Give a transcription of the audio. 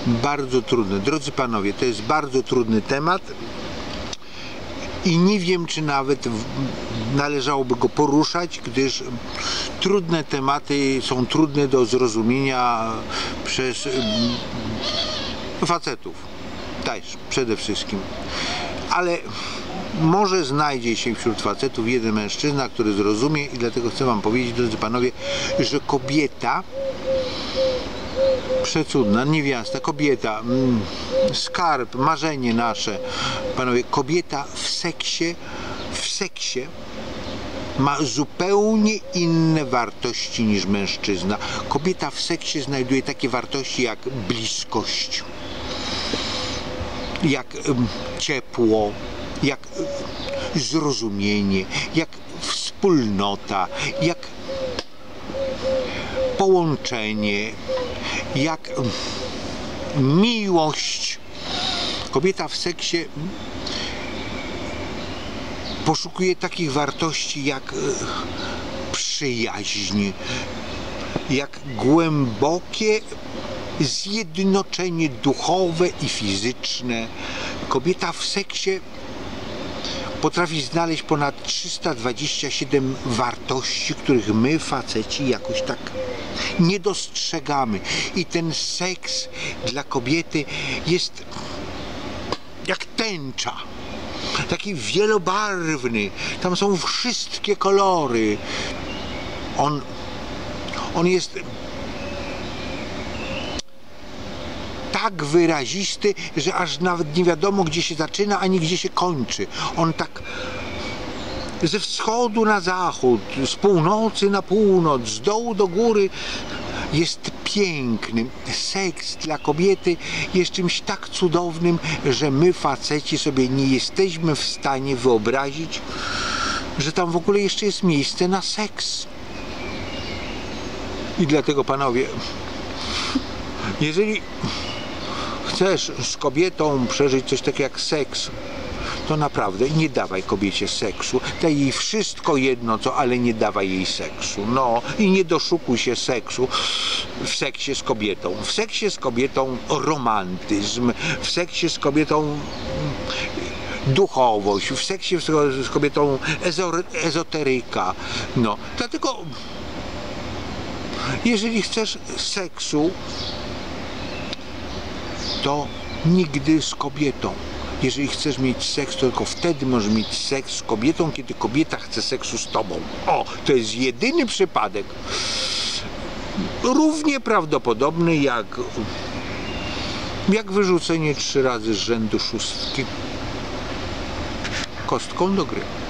bardzo trudne. Drodzy panowie, to jest bardzo trudny temat i nie wiem, czy nawet należałoby go poruszać, gdyż trudne tematy są trudne do zrozumienia przez facetów też przede wszystkim. Ale może znajdzie się wśród facetów jeden mężczyzna, który zrozumie, i dlatego chcę wam powiedzieć, drodzy panowie, że kobieta przecudna, niewiasta, kobieta, skarb, marzenie nasze, panowie, kobieta w seksie ma zupełnie inne wartości niż mężczyzna. Kobieta w seksie znajduje takie wartości jak bliskość, jak ciepło, jak zrozumienie, jak wspólnota, jak połączenie, jak miłość. Kobieta w seksie poszukuje takich wartości jak przyjaźń, jak głębokie zjednoczenie duchowe i fizyczne. Kobieta w seksie potrafi znaleźć ponad 327 wartości, których my, faceci, jakoś tak nie dostrzegamy. I ten seks dla kobiety jest jak tęcza, taki wielobarwny. Tam są wszystkie kolory. On jest tak wyrazisty, że aż nawet nie wiadomo, gdzie się zaczyna, ani gdzie się kończy. On tak ze wschodu na zachód, z północy na północ, z dołu do góry jest piękny. Seks dla kobiety jest czymś tak cudownym, że my, faceci, sobie nie jesteśmy w stanie wyobrazić, że tam w ogóle jeszcze jest miejsce na seks. I dlatego, panowie, jeżeli chcesz z kobietą przeżyć coś takiego jak seks, to naprawdę nie dawaj kobiecie seksu. Daj jej wszystko jedno co, ale nie dawaj jej seksu. No i nie doszukuj się seksu w seksie z kobietą. W seksie z kobietą romantyzm, w seksie z kobietą duchowość, w seksie z kobietą ezoteryka. No, dlatego jeżeli chcesz seksu, to nigdy z kobietą. Jeżeli chcesz mieć seks, to tylko wtedy możesz mieć seks z kobietą, kiedy kobieta chce seksu z tobą. O, to jest jedyny przypadek. Równie prawdopodobny jak wyrzucenie 3 razy z rzędu szóstki kostką do gry.